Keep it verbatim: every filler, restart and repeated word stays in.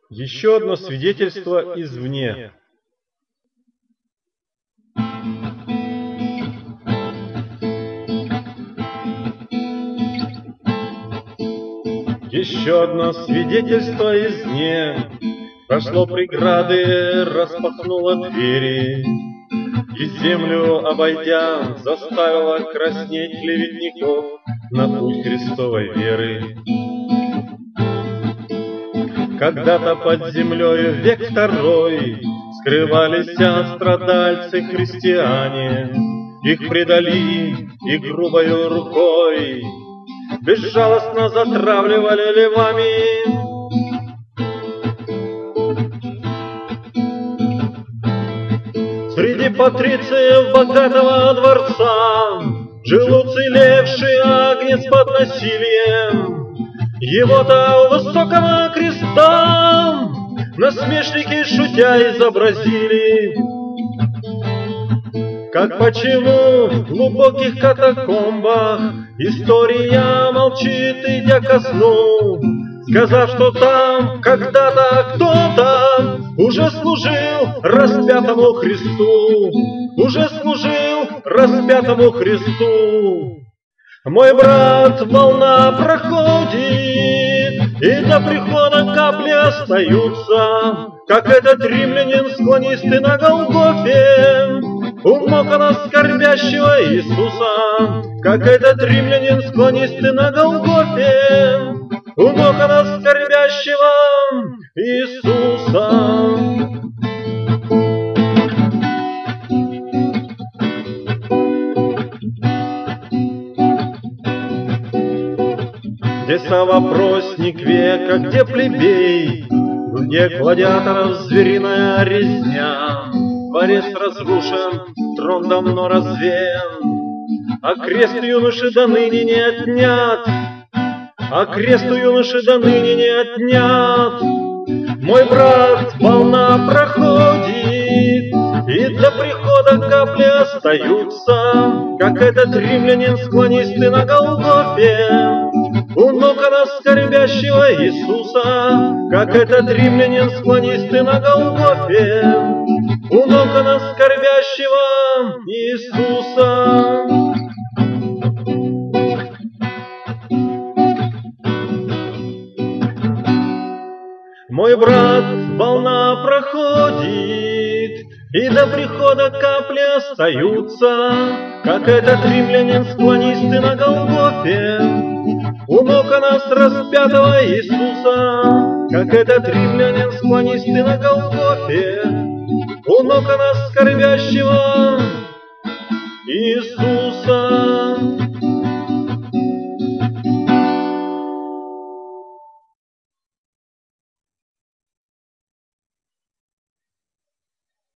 Еще одно свидетельство извне. Еще одно свидетельство извне. Прошло преграды, распахнуло двери, и землю обойдя, заставила краснеть клеветников на путь Христовой веры. Когда-то под землею век второй скрывались страдальцы-христиане, их предали и грубою рукой безжалостно затравливали львами. Среди патрициев богатого дворца жил уцелевший агнец под насилием. Его-то у высокого креста насмешники шутя изобразили. Как почему в глубоких катакомбах история молчит, идя ко сну, сказав, что там когда-то кто-то уже служил распятому Христу, уже служил распятому Христу. Мой брат, волна проходит, и до прихода капли остаются, как этот римлянин склонистый на Голгофе у мокона скорбящего Иисуса, как этот римлянин склонистый на Голгофе у мокона скорбящего Иисуса. Где совопросник века, где плебей, где гладиаторов звериная резня, дворец разрушен, трон давно развеян, а крест юноши до ныне не отнят, а крест у юноши до ныне не отнят. Мой брат, волна проходит, и до прихода капли остаются, как этот римлянин склонистый на Голгофе у ног скорбящего Иисуса, как этот римлянин склонистый на Голгофе у ног скорбящего Иисуса. Мой брат, волна проходит, и до прихода капли остаются, как этот римлянин склонистый на Голгофе у ног нас распятого Иисуса, как этот римлянин склонистый на Голгофе у ног нас скорбящего Иисуса.